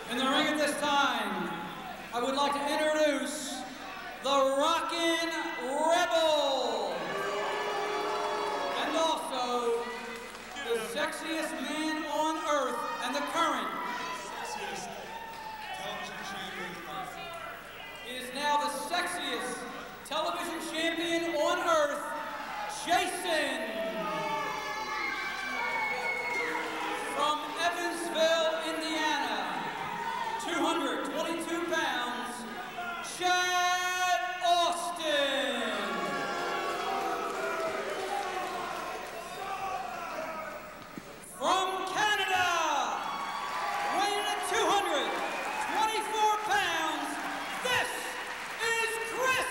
In the ring at this time, I would like to introduce the Rockin' Rebel, and also the sexiest man on earth and the current Sexiest television champion on earth. He is now the sexiest television champion on earth, Jason. From Evansville, Indiana, 222 pounds, Chad Austin. From Canada, weighing at 224 pounds, this is Chris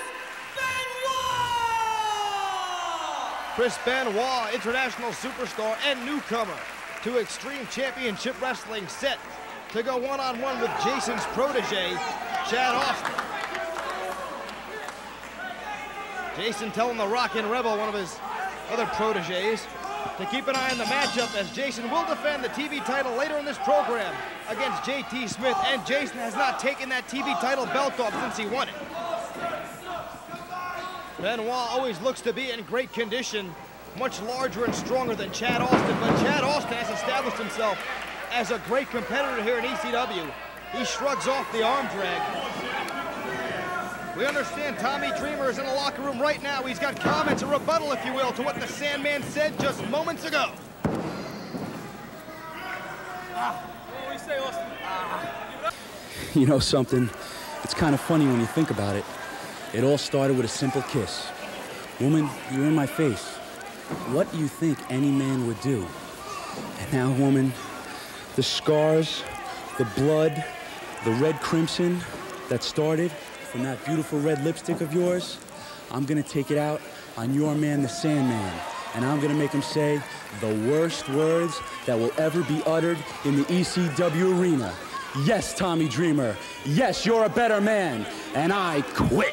Benoit! Chris Benoit, international superstar and newcomer to Extreme Championship Wrestling, set to go one-on-one with Jason's protege, Chad Austin. Jason telling the Rockin' Rebel, one of his other proteges, to keep an eye on the matchup, as Jason will defend the TV title later in this program against JT Smith, and Jason has not taken that TV title belt off since he won it. Benoit always looks to be in great condition, much larger and stronger than Chad Austin, but Chad Austin has established himself as a great competitor here in ECW. He shrugs off the arm drag. We understand Tommy Dreamer is in the locker room right now. He's got comments, a rebuttal, if you will, to what the Sandman said just moments ago. What do we say, Austin? You know something? It's kind of funny when you think about it. It all started with a simple kiss. Woman, you're in my face. What do you think any man would do? And now, woman, the scars, the blood, the red crimson that started from that beautiful red lipstick of yours, I'm gonna take it out on your man, the Sandman. And I'm gonna make him say the worst words that will ever be uttered in the ECW arena. Yes, Tommy Dreamer. Yes, you're a better man. And I quit.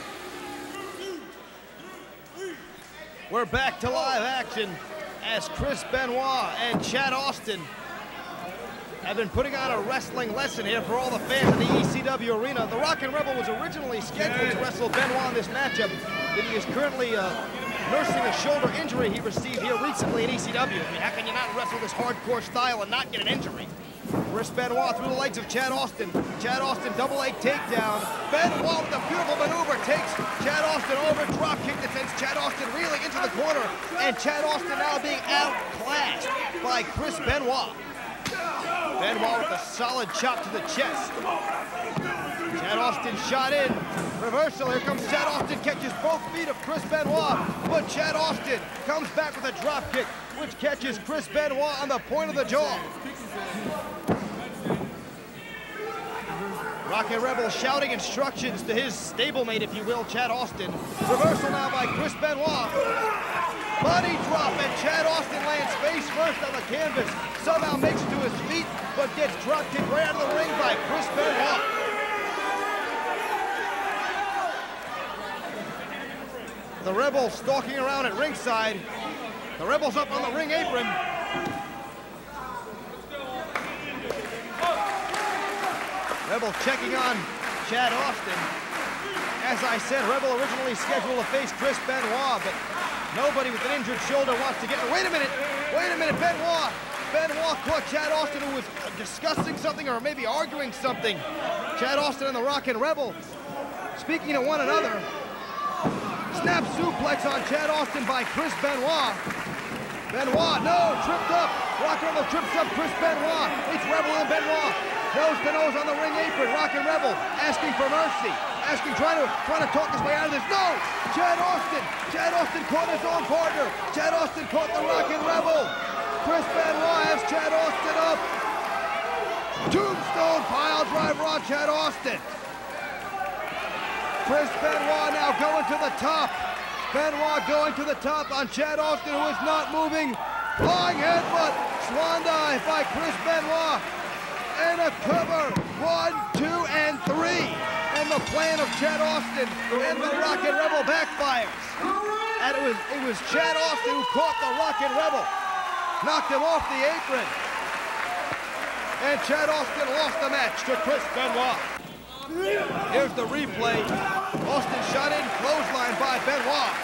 We're back to live action as Chris Benoit and Chad Austin have been putting on a wrestling lesson here for all the fans in the ECW arena. The Rockin' Rebel was originally scheduled to wrestle Benoit in this matchup, but he is currently nursing a shoulder injury he received here recently in ECW. I mean, how can you not wrestle this hardcore style and not get an injury? Chris Benoit through the legs of Chad Austin. Chad Austin double leg takedown. Benoit with a beautiful maneuver takes Chad Austin over. Drop kick that sends Chad Austin reeling into the corner. And Chad Austin now being outclassed by Chris Benoit. Benoit with a solid chop to the chest. Chad Austin shot in. Reversal, here comes Chad Austin, catches both feet of Chris Benoit. But Chad Austin comes back with a drop kick, which catches Chris Benoit on the point of the jaw. Rockin' Rebel shouting instructions to his stablemate, if you will, Chad Austin. Reversal now by Chris Benoit. Body drop, and Chad Austin lands face first on the canvas. Somehow makes it to his feet, but gets drop kicked right out of the ring by Chris Benoit. The Rebel stalking around at ringside. The Rebel's up on the ring apron. Rebel checking on Chad Austin. As I said, Rebel originally scheduled to face Chris Benoit, but nobody with an injured shoulder wants to get... Wait a minute, Benoit! Benoit caught Chad Austin, who was discussing something or maybe arguing something. Chad Austin and the Rockin' Rebel speaking to one another. Snap suplex on Chad Austin by Chris Benoit. Benoit, no, tripped up. Rockin' Rebel trips up Chris Benoit. It's Rebel and Benoit. Nose to nose on the ring apron. Rockin' Rebel asking for mercy. Trying to talk his way out of this. No! Chad Austin caught his own partner. Chad Austin caught the Rockin' Rebel. Chris Benoit has Chad Austin up. Tombstone pile driver on Chad Austin. Chris Benoit now going to the top. Benoit going to the top on Chad Austin, who is not moving. Flying headbutt. Swan dive by Chris Benoit. And a cover. 1, 2, and 3. And the plan of Chad Austin and the Rockin' Rebel backfires. And it was Chad Austin who caught the Rockin' Rebel. Knocked him off the apron. And Chad Austin lost the match to Chris Benoit. Here's the replay. Austin shot in, clothesline by Benoit.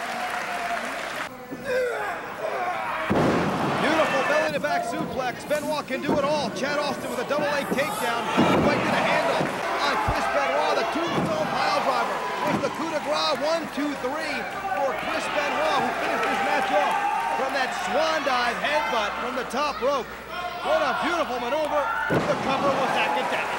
Beautiful belly-to-back suplex. Benoit can do it all. Chad Austin with a double leg takedown. Right to the handle on Chris Benoit. The tombstone pile driver with the coup de grace. 1, 2, 3 for Chris Benoit, who finished this match off from that swan dive headbutt from the top rope. What a beautiful maneuver. The cover was academic.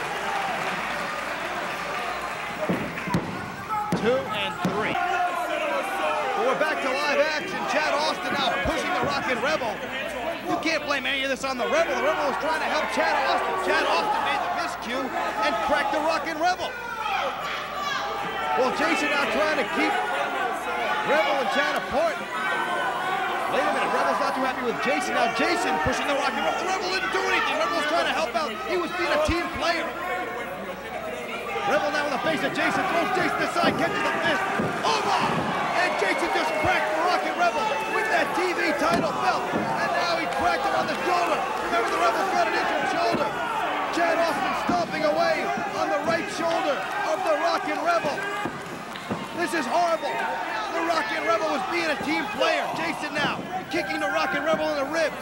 2 and 3. But we're back to live action. Chad Austin now pushing the Rockin' Rebel. You can't blame any of this on the Rebel. The Rebel was trying to help Chad Austin. Chad Austin made the miscue and cracked the Rockin' Rebel. Well, Jason now trying to keep Rebel and Chad apart. Wait a minute, Rebel's not too happy with Jason. Now Jason pushing the Rockin' Rebel. The Rebel didn't do anything. Rebel was trying to help out. He was being a team player. Rebel now in the face of Jason, throws Jason aside, catches the fist. Over! And Jason just cracked the Rockin' Rebel with that TV title belt. And now he cracked him on the shoulder. Remember, the Rebel's got an injured shoulder. Chad Austin stomping away on the right shoulder of the Rockin' Rebel. This is horrible. The Rockin' Rebel was being a team player. Jason now kicking the Rockin' Rebel in the ribs.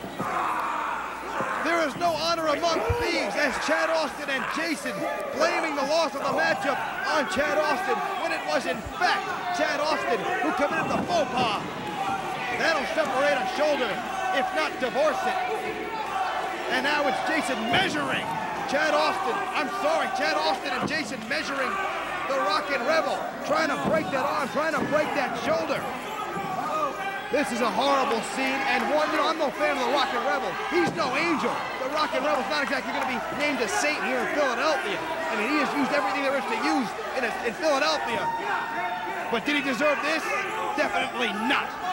There is no honor among thieves as Chad Austin and Jason blaming the loss of the matchup on Chad Austin when it was in fact Chad Austin who committed the faux pas. That'll separate a shoulder, if not divorce it. And now it's Jason measuring Chad Austin. Chad Austin and Jason measuring the Rockin' Rebel, trying to break that arm, trying to break that shoulder. This is a horrible scene, and one, I'm no fan of the Rockin' Rebel. He's no angel. The Rockin' Rebel's not exactly going to be named a saint here in Philadelphia. I mean, he has used everything there is to use in Philadelphia. But did he deserve this? Definitely not.